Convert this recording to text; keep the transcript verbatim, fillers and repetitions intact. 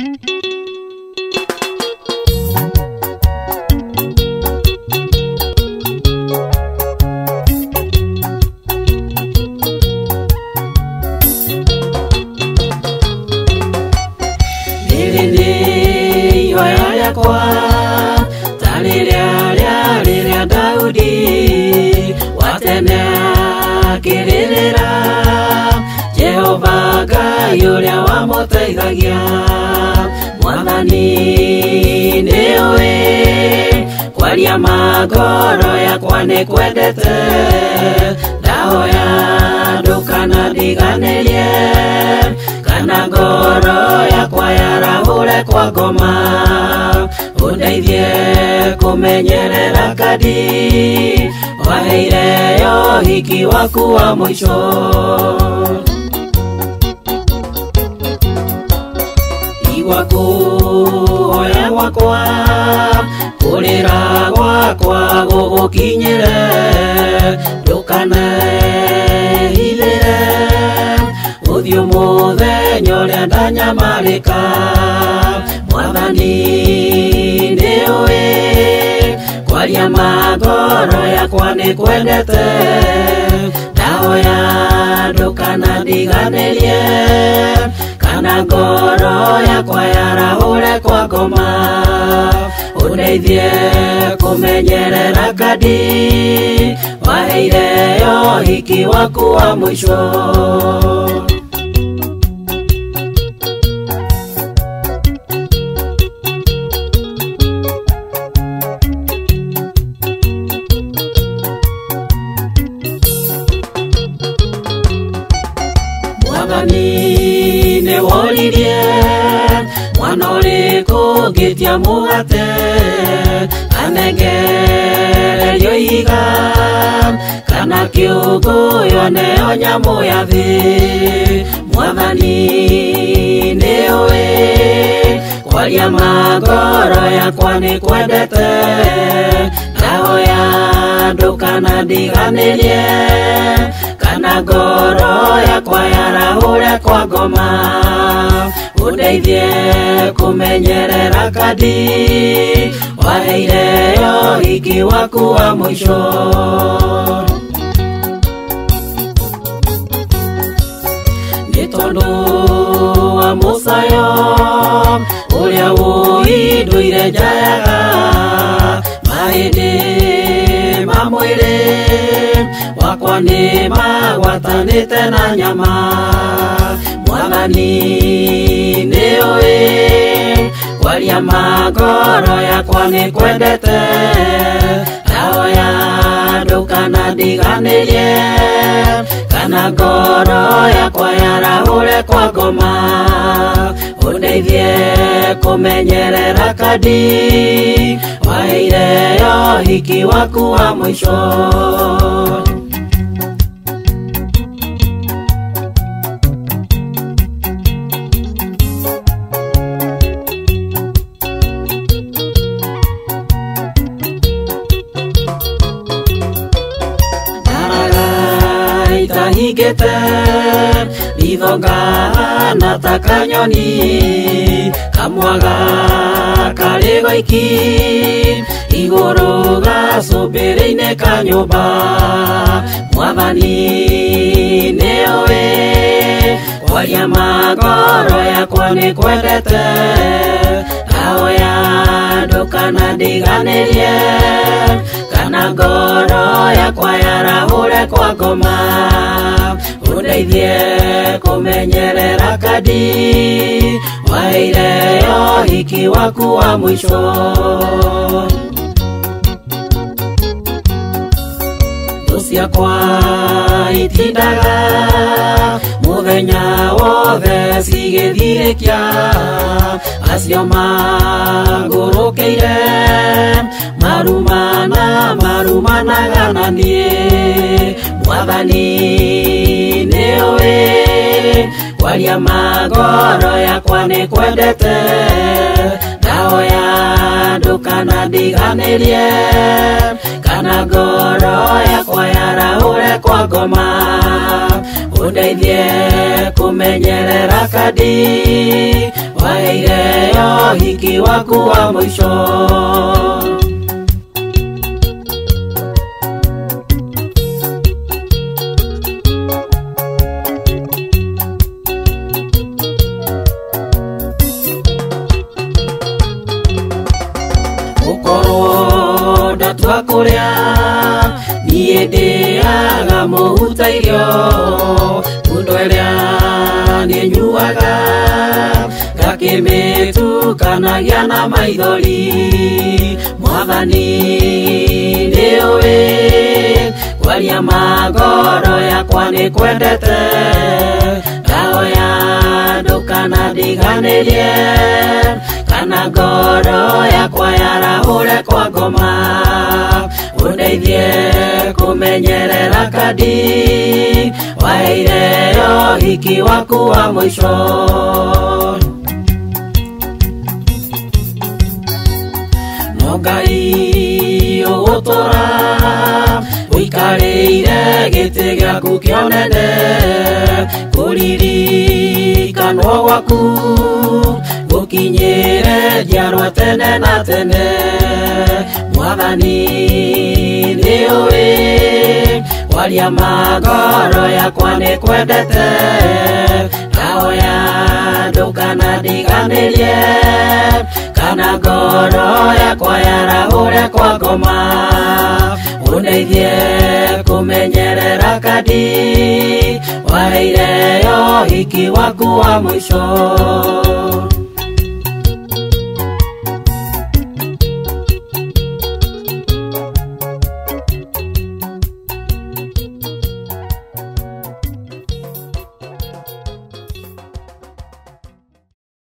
Yuria wa moteithagia Mwathani niwe kwaria magoro yakwa ni kwendete ndahoya ndukana ndiganirie kana ngoro yakwa yarahũre kwa ngoma undeithie kumenyerera kadi waheire yo hiki waku wa mwisho Waku oya wakwa kurira gwakwa gugukinyire ndukane hithire uthio muthenya uria ndanyamarika Mwathani niwe kwaria magoro yakwa ni kwendete ndahoya ndukana ndiganirie kana ngoro yakwa yarahũre kwa ngoma undeithie kumenyerera kadi waheire yo hiki waku wa mwisho Mwathani ne wolirie mwana ũrĩkũ ngĩtia mũgate anengererio ihiga kana kĩũngũ yoneo nyamũ ya thĩ Mwathani nĩũĩ kwaria magoro yakwa nĩ kwendete ndahoya ndũkana ndiganĩrie kana ngoro yakwa yarahũre kwa ngoma undeithie kumenyerera kadi waheire yo hiki waku wa mwisho nĩ tondũ wa mũcayo ũrĩa ũindũire njayaga mahĩndĩ ma mwĩrĩ wakwa nĩ magwatanĩte na nyama Mwathani nĩũĩ kwaria magoro yakwa nĩ kwendete ndahoya ndũkana ndiganĩrie kana ngoro yakwa yarahũre kwa ngoma undeithie kumenyerera kadi waheire yo hiki waku wa mwisho Higete ithonga na takanyoni kamwaga kari goiki igũrũ gacũmbĩrĩ-inĩ ka nyũmba Mwathani nĩũĩ kwaria magoro yakwa nĩ kwendete ndahoya ndũkana ndiganĩrie kana ngoro yakwa yarahũre kwa ngoma undeithie kumenyerera kadi waheire yo hiki waku wa mwisho thũ ciakwa itindaga mũthenya wothe cigĩthirĩkia acio mangũrũkĩire marumana marumanaga na niĩ Mwathani nĩũĩ kwaria magoro yakwa nĩ kwendete ndahoya ndũkana ndiganĩrie kana ngoro yakwa yarahũre kwa ngoma undeithie kumenyerera kadi waheire mwisho. Ukorwo ndatua kuria niĩ ndĩaga mũhutairio, ngundo ĩrĩa niĩ nyuaga ngakĩmĩtukanagia na maithori. Mwathani nĩũĩ kwaria magoro yakwa nĩ kwendete, ndahoya ndũkanandiganĩrie kana ngoro yakwa yarahũre kwa ngoma. Undeithie kumenyerera kadi waheire hiki waku wa mwisho. No Ngai ũgũtũra ũikarĩire gĩtĩ gĩaku kĩonene, kũririkanwo gwaku gũkinyĩre njiarwa tene na tene. Mwathani nĩũĩ kwaria magoro yakwa nĩ kwendete, ndahoya ndũkanandiganĩrie kana ngoro yakwa yarahũre kwa ngoma. Undeithie kumenyerera kadi waheire hiki waku wa mwisho.